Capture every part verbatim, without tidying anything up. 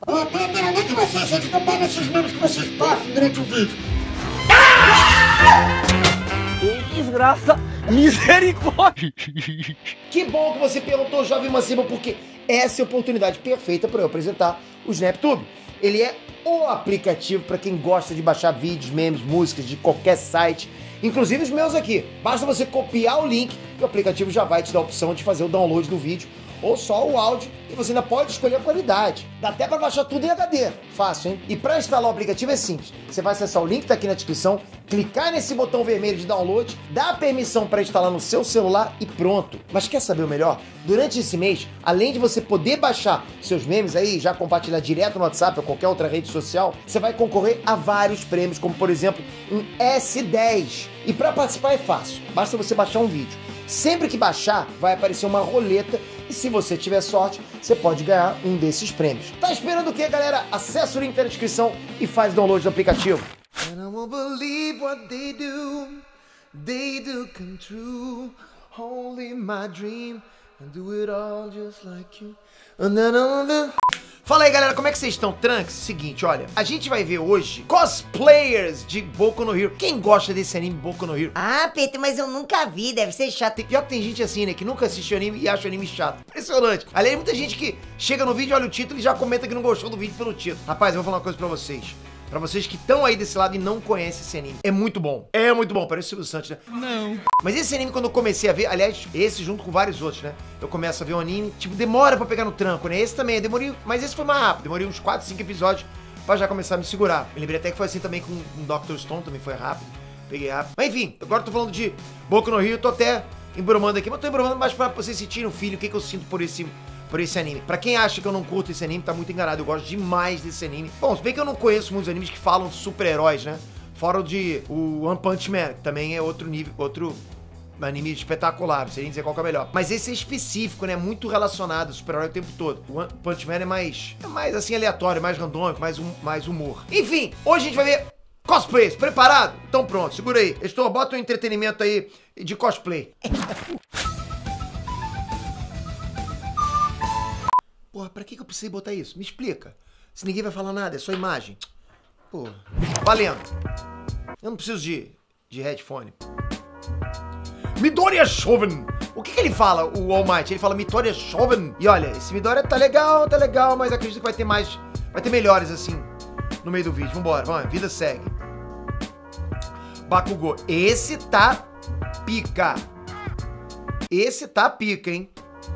Ô, Peter, onde é que você sente que eu pego esses memes que vocês postam durante o vídeo? Que desgraça! Misericórdia! Que bom que você perguntou, Jovem Mancebo, porque essa é a oportunidade perfeita para eu apresentar o SnapTube. Ele é o aplicativo para quem gosta de baixar vídeos, memes, músicas de qualquer site, inclusive os meus aqui. Basta você copiar o link e o aplicativo já vai te dar a opção de fazer o download do vídeo ou só o áudio, e você ainda pode escolher a qualidade. Dá até para baixar tudo em H D. Fácil, hein? E para instalar o aplicativo é simples. Você vai acessar o link que tá aqui na descrição, clicar nesse botão vermelho de download, dar a permissão para instalar no seu celular e pronto. Mas quer saber o melhor? Durante esse mês, além de você poder baixar seus memes aí, já compartilhar direto no WhatsApp ou qualquer outra rede social, você vai concorrer a vários prêmios, como por exemplo, um S dez. E para participar é fácil. Basta você baixar um vídeo. Sempre que baixar, vai aparecer uma roleta e se você tiver sorte, você pode ganhar um desses prêmios. Tá esperando o quê, galera? Acesse o link na descrição e faz download do aplicativo. And I won't believe what they do, they do come true, only my dream, and do it all just like you. Fala aí, galera, como é que vocês estão? Trunks, seguinte, olha, a gente vai ver hoje cosplayers de Boku no Hero. Quem gosta desse anime Boku no Hero? Ah, Peter, mas eu nunca vi, deve ser chato. Tem, pior que tem gente assim, né, que nunca assistiu anime e acha o anime chato. Impressionante. Aliás, muita gente que chega no vídeo, olha o título e já comenta que não gostou do vídeo pelo título. Rapaz, eu vou falar uma coisa pra vocês. Pra vocês que estão aí desse lado e não conhecem esse anime. É muito bom. É muito bom. Parece o Silvio Santos, né? Não. Mas esse anime, quando eu comecei a ver... Aliás, esse junto com vários outros, né? Eu começo a ver um anime... Tipo, demora pra pegar no tranco, né? Esse também. Demorei... Mas esse foi mais rápido. Demorei uns quatro, cinco episódios pra já começar a me segurar. Eu lembrei até que foi assim também com o doutor Stone. Também foi rápido. Peguei rápido. Mas enfim, agora eu tô falando de Boku no Hero. Tô até embromando aqui. Mas tô embromando mais pra vocês sentirem o feeling. O que que eu sinto por esse... por esse anime. Pra quem acha que eu não curto esse anime, tá muito enganado. Eu gosto demais desse anime. Bom, se bem que eu não conheço muitos animes que falam de super-heróis, né? Fora o de o One Punch Man, que também é outro nível, outro anime espetacular, não sei nem dizer qual que é o melhor. Mas esse é específico, né? Muito relacionado ao super-herói o tempo todo. O One Punch Man é mais, é mais assim, aleatório, mais randômico, mais, um, mais humor. Enfim, hoje a gente vai ver cosplays. Preparado? Então pronto, segura aí. Estou, bota um entretenimento aí de cosplay. Porra, pra que que eu precisei botar isso? Me explica. Se ninguém vai falar nada, é só imagem. Porra. Valendo. Eu não preciso de, de headphone. Midoriya Shoven. O que que ele fala, o All Might? Ele fala Midoriya Shoven. E olha, esse Midoriya tá legal, tá legal, mas acredito que vai ter mais, vai ter melhores assim no meio do vídeo. Vambora, vamos, vida segue. Bakugou. Esse tá pica. Esse tá pica, hein?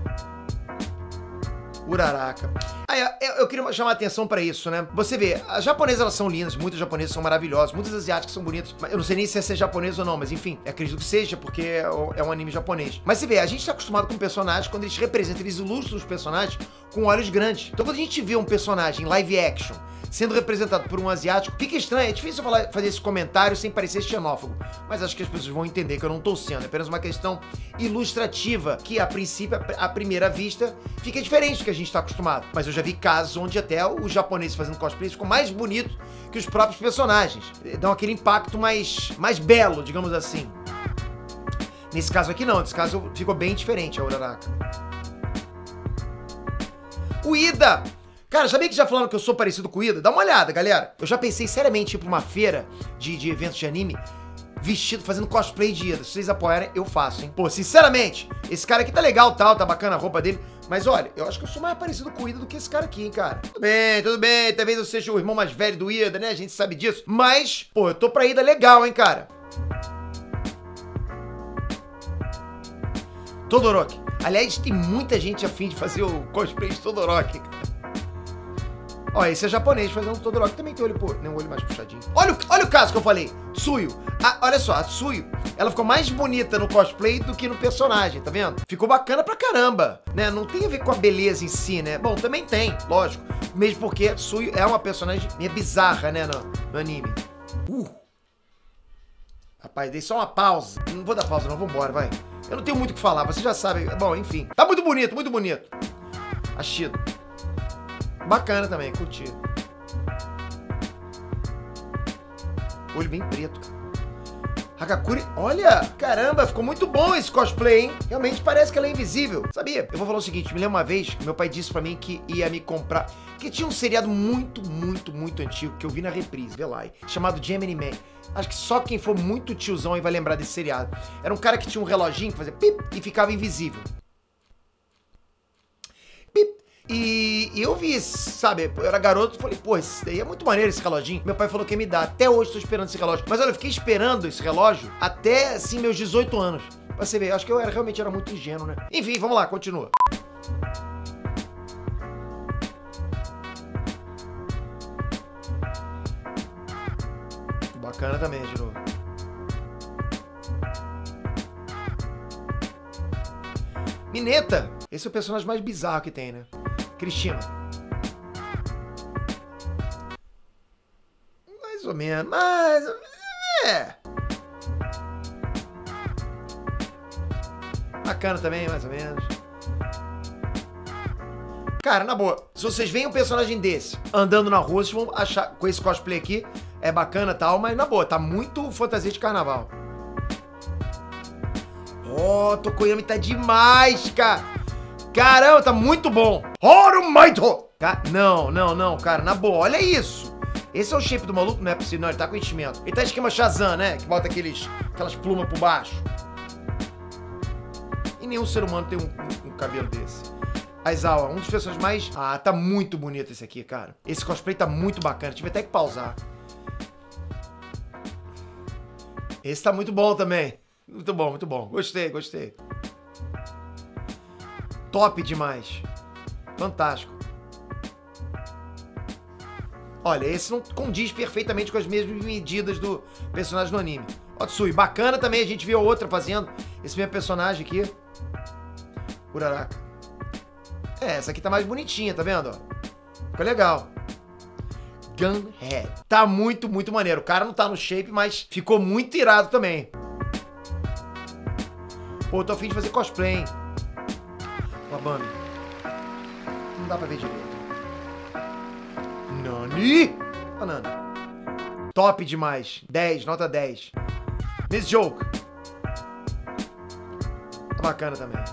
Uraraka. Ah, eu, eu queria chamar a atenção pra isso, né? Você vê, as japonesas elas são lindas, muitas japonesas são maravilosas, muitas asiáticas são bonitas. Eu não sei nem se é ser japonês ou não, mas enfim, acredito que seja, porque é, é um anime japonês. Mas você vê, a gente tá acostumado com personagens, quando eles representam, eles ilustram os personagens com olhos grandes. Então quando a gente vê um personagem live action sendo representado por um asiático, fica estranho, é difícil eu falar, fazer esse comentário sem parecer xenófobo, mas acho que as pessoas vão entender que eu não tô sendo, é apenas uma questão ilustrativa, que a princípio, à primeira vista, fica diferente do que a gente tá acostumado. Mas eu já vi casos onde até os japoneses fazendo cosplay ficam mais bonitos que os próprios personagens, dão aquele impacto mais, mais belo, digamos assim. Nesse caso aqui não, nesse caso ficou bem diferente a Uraraka. O Ida! Cara, sabia que já falaram que eu sou parecido com o Ida? Dá uma olhada, galera. Eu já pensei seriamente em ir pra uma feira de, de eventos de anime vestido, fazendo cosplay de Ida. Se vocês apoiarem, eu faço, hein? Pô, sinceramente, esse cara aqui tá legal, tal, tá bacana a roupa dele. Mas olha, eu acho que eu sou mais parecido com o Ida do que esse cara aqui, hein, cara. Tudo bem, tudo bem. Talvez eu seja o irmão mais velho do Ida, né? A gente sabe disso. Mas, pô, eu tô pra Ida legal, hein, cara. Todoroki. Aliás, tem muita gente afim de fazer o cosplay de Todoroki, cara. Ó, esse é japonês fazendo Todoroki, também tem olho, pô, nem um olho mais puxadinho. Olha, olha o caso que eu falei, Tsuyu. Ah, olha só, a Tsuyu, ela ficou mais bonita no cosplay do que no personagem, tá vendo? Ficou bacana pra caramba, né? Não tem a ver com a beleza em si, né? Bom, também tem, lógico. Mesmo porque a Tsuyu é uma personagem meio bizarra, né, no, no anime. Uh! Rapaz, dei só uma pausa. Não vou dar pausa não, vambora, vai. Eu não tenho muito o que falar, você já sabe. Bom, enfim. Tá muito bonito, muito bonito. Ashido. Bacana também, curti. Olho bem preto. Hagakure, olha, caramba, ficou muito bom esse cosplay, hein? Realmente parece que ela é invisível, sabia? Eu vou falar o seguinte, me lembro uma vez, meu pai disse pra mim que ia me comprar, Porque tinha um seriado muito, muito, muito antigo que eu vi na reprise, vê lá, chamado Gemini Man. Acho que só quem for muito tiozão aí vai lembrar desse seriado. Era um cara que tinha um reloginho que fazia pip e ficava invisível. Pip. E, e eu vi, sabe, eu era garoto e falei, pô, esse daí é muito maneiro esse reloginho. Meu pai falou que ia me dar. Até hoje tô esperando esse relógio. Mas olha, eu fiquei esperando esse relógio até, assim, meus dezoito anos. Pra você ver, acho que eu era, realmente era muito ingênuo, né? Enfim, vamos lá, continua. Bacana também, de novo. Mineta! Esse é o personagem mais bizarro que tem, né? Cristina. Mais ou menos, mais ou menos. É. Bacana também, mais ou menos. Cara, na boa, se vocês veem um personagem desse andando na rua, vocês vão achar, com esse cosplay aqui, é bacana e tal, mas na boa, tá muito fantasia de carnaval. Ó, oh, Tokoyami tá demais, cara. Caramba, tá muito bom. Horumaito! Não, não, não, cara, na boa, olha isso. Esse é o shape do maluco? Não é possível, não, ele tá com enchimento. Ele tá esquema Shazam, né? Que bota aqueles, aquelas plumas por baixo. E nenhum ser humano tem um, um, um cabelo desse. Aizawa, um dos personagens mais... Ah, tá muito bonito esse aqui, cara. Esse cosplay tá muito bacana, tive até que pausar. Esse tá muito bom também. Muito bom, muito bom. Gostei, gostei. Top demais. Fantástico. Olha, esse não condiz perfeitamente com as mesmas medidas do personagem no anime. Otsui, bacana também, a gente viu outra fazendo esse mesmo personagem aqui. Uraraka. É, essa aqui tá mais bonitinha, tá vendo? Ficou legal. Gunhead. Tá muito, muito maneiro. O cara não tá no shape, mas ficou muito irado também. Pô, eu tô a fim de fazer cosplay, hein? Wabami. Não dá pra ver direito. Nani? Banana. Top demais. dez, nota dez. Miss Joke. Tá bacana também.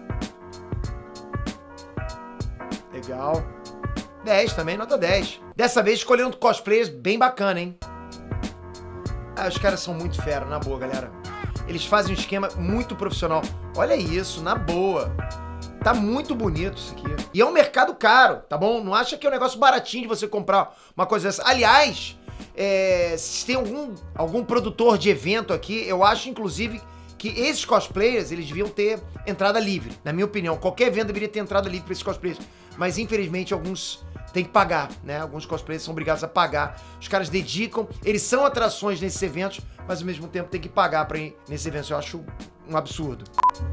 Legal. dez também, nota dez. Dessa vez escolhendo cosplayers bem bacana, hein? Ah, os caras são muito fera, na boa, galera. Eles fazem um esquema muito profissional. Olha isso, na boa. Tá muito bonito isso aqui. E é um mercado caro, tá bom? Não acha que é um negócio baratinho de você comprar uma coisa dessa. Aliás, é, se tem algum, algum produtor de evento aqui, eu acho, inclusive, que esses cosplayers, eles deviam ter entrada livre. Na minha opinião, qualquer evento deveria ter entrada livre pra esses cosplayers. Mas, infelizmente, alguns têm que pagar, né? Alguns cosplayers são obrigados a pagar. Os caras dedicam, eles são atrações nesses eventos, mas, ao mesmo tempo, tem que pagar pra ir nesses eventos. Eu acho um absurdo.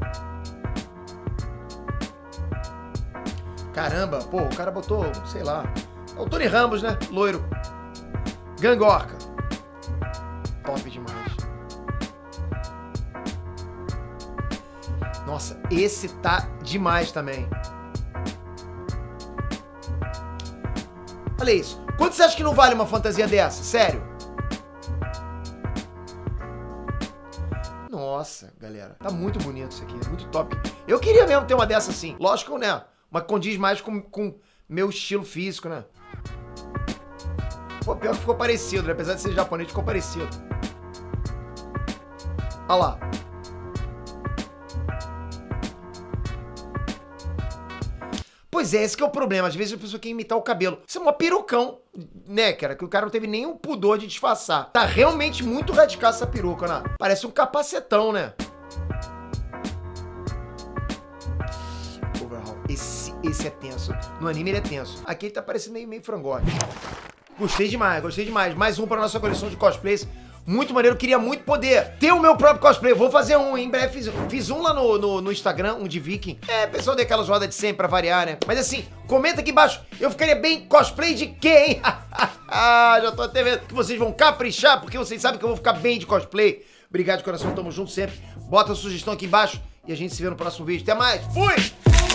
Caramba, pô, o cara botou, sei lá, é o Tony Ramos, né? Loiro. Gangorca. Top demais. Nossa, esse tá demais também. Olha isso. Quanto você acha que não vale uma fantasia dessa? Sério? Nossa, galera. Tá muito bonito isso aqui. Muito top. Eu queria mesmo ter uma dessa assim. Lógico, né? Mas condiz mais com, com meu estilo físico, né? Pô, pior que ficou parecido, né? Apesar de ser japonês, ficou parecido. Olha lá. Pois é, esse que é o problema. Às vezes a pessoa quer imitar o cabelo. Isso é uma perucão, né, cara? Que o cara não teve nenhum pudor de disfarçar. Tá realmente muito radical essa peruca, né? Parece um capacetão, né? Esse, esse é tenso. No anime ele é tenso. Aqui ele tá parecendo meio, meio frangote. Gostei demais, gostei demais. Mais um pra nossa coleção de cosplays. Muito maneiro, queria muito poder ter o meu próprio cosplay. Vou fazer um, em breve fiz, fiz um lá no, no, no Instagram, um de Viking. É, pessoal deu aquelas rodas de sempre pra variar, né? Mas assim, comenta aqui embaixo, eu ficaria bem cosplay de quê, hein? Já tô até vendo que vocês vão caprichar, porque vocês sabem que eu vou ficar bem de cosplay. Obrigado de coração, tamo junto sempre. Bota a sugestão aqui embaixo e a gente se vê no próximo vídeo. Até mais, fui!